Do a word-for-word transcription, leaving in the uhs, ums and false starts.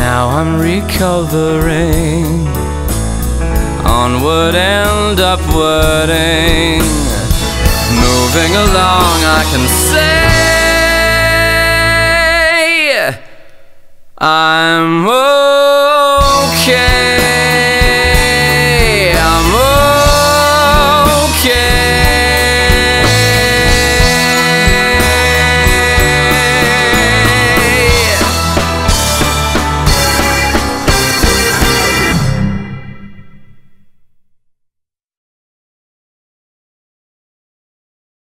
now I'm recovering, onward and upwarding, moving along. I can say I'm okay.